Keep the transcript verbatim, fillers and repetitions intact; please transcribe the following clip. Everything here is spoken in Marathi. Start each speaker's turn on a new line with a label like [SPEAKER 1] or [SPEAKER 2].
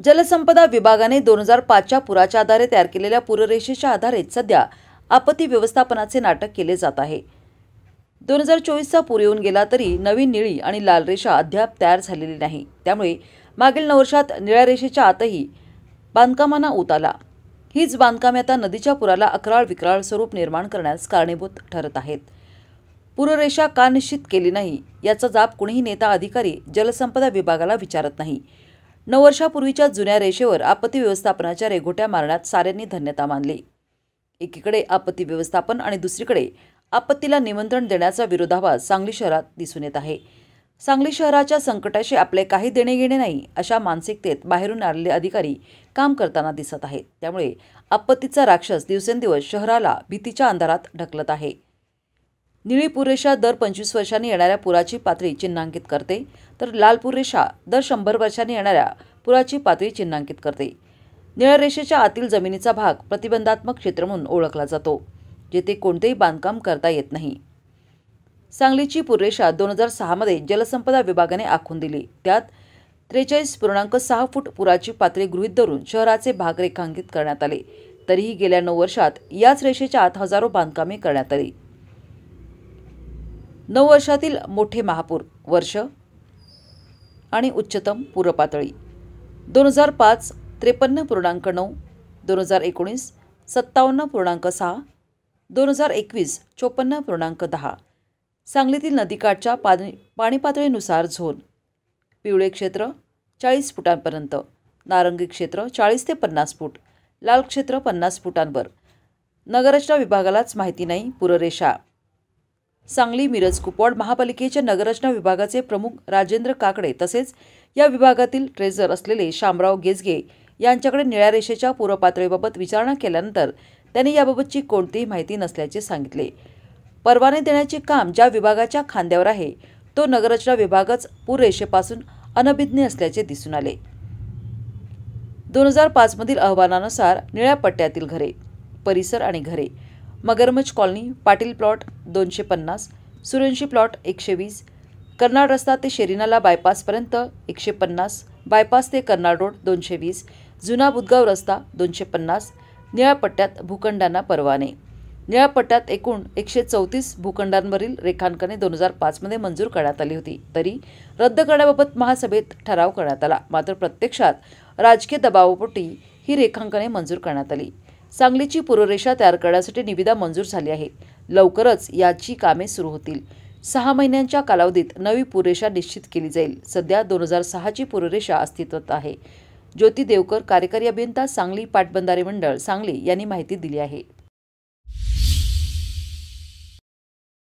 [SPEAKER 1] जलसंपदा विभागाने दोन हजार पाचच्या पुराच्या आधारे तयार केलेल्या पूररेषेच्या आधारे सध्या आपत्ती व्यवस्थापनाचे नाटक केले जात आहे। दोन हजार चोवीसचा पूर येऊन गेला तरी नवीन निळी आणि लाल रेषा अद्याप तयार झालेली नाही। त्यामुळे मागील नऊ वर्षात निळ्या रेषेच्या आतही बांधकामांना ऊत आला। हीच बांधकामे आता नदीच्या पुराला अकराळ विक्राळ स्वरूप निर्माण करण्यास कारणीभूत ठरत आहेत। पूररेषा का निश्चित केली नाही याचा जाब कुणीही नेता अधिकारी जलसंपदा विभागाला विचारत नाही। नऊ वर्षापूर्वीच्या जुन्या रेषेवर आपत्ती व्यवस्थापनाच्या रेघोट्या मारण्यात साऱ्यांनी धन्यता मानली। एकीकडे आपत्ती व्यवस्थापन आणि दुसरीकडे आपत्तीला निमंत्रण देण्याचा विरोधाभास सांगली शहरात दिसून येत आहे। सांगली शहराच्या संकटाशी आपले काही देणे घेणे नाही अशा मानसिकतेत बाहेरून आलेले अधिकारी काम करताना दिसत आहेत। त्यामुळे आपत्तीचा राक्षस दिवसेंदिवस शहराला भीतीच्या अंधारात ढकलत आहे। निळी पूररेषा दर पंचवीस वर्षांनी येणाऱ्या पुराची पातळी चिन्हांकित करते, तर लाल पूररेषा दर शंभर वर्षांनी येणाऱ्या पुराची पातळी चिन्हांकित करते। निळ्या रेषेच्या आतील जमिनीचा भाग प्रतिबंधात्मक क्षेत्र म्हणून ओळखला जातो, जेथे कोणतेही बांधकाम करता येत नाही। सांगलीची पूररेषा दोन हजार सहा मध्ये जलसंपदा विभागाने आखून दिली। त्यात त्रेचाळीस पूर्णांक सहा फूट पुराची पातळी गृहीत धरून शहराचे भाग रेखांकित करण्यात आले। तरीही गेल्या नऊ वर्षात याच रेषेच्या आत हजारो बांधकामे करण्यात आली। नऊ वर्षातील मोठे महापूर वर्ष आणि उच्चतम पूरपातळी दोन हजार पाच त्रेपन्न पूर्णांक नऊ, दोन हजार एकोणीस सत्तावन्न पूर्णांक सहा, दोन हजार एकवीस चोपन्न पूर्णांक दहा। सांगलीतील नदीकाठच्या पाणी पाणी पातळीनुसार झोन: पिवळे क्षेत्र चाळीस फुटांपर्यंत, नारंगी क्षेत्र चाळीस ते पन्नास फूट, लाल क्षेत्र पन्नास फुटांवर। नगररचना विभागालाच माहिती नाही पूररेषा। सांगली मिरज कुपवाड महापालिकेच्या नगररचना विभागाचे प्रमुख राजेंद्र काकडे तसेच या विभागातील ट्रेझर असलेले शामराव गेजगे यांच्याकडे निळ्या रेषेच्या पूरपातळीबाबत विचारणा केल्यानंतर त्यांनी याबाबतची कोणतीही माहिती नसल्याचे सांगितले। परवाने देण्याचे काम ज्या विभागाच्या खांद्यावर आहे तो नगररचना विभागच पूररेषेपासून अनभिज्ञ असल्याचे दिसून आले। दोन हजार पाच मधील अहवालानुसार निळ्या पट्ट्यातील घरे, परिसर आणि घरे: मगरमच्छ कॉलनी, पाटील प्लॉट दोनशे पन्नास, सूर्यवंशी प्लॉट एकशे वीस, कर्नाड रस्ता ते शेरीनाला बायपासपर्यंत एकशे पन्नास, बायपास ते कर्नाड रोड दोनशे वीस, जुना बुधगाव रस्ता दोनशे पन्नास। निळ्या पट्ट्यात भूखंडांना परवाने: निळ्या पट्ट्यात एकूण एकशे चौतीस भूखंडांवरील रेखांकने दोन हजार पाच मध्ये मंजूर करण्यात आली होती, तरी रद्द करण्याबाबत महासभेत ठराव करण्यात आला। मात्र प्रत्यक्षात राजकीय दबावापोटी ही रेखांकने मंजूर करण्यात आली। सांगलीची पूररेषा तयार करण्यासाठी निविदा मंजूर झाली आहे। लवकरच याची कामे सुरू होतील। सहा महिन्यांच्या कालावधीत नवी पूररेषा निश्चित केली जाईल। सध्या दोन हजार सहाची पूररेषा अस्तित्वात आहे। ज्योती देवकर, कार्यकारी अभियंता, सांगली पाटबंधारे मंडळ, सांगली यांनी माहिती दिली आहे।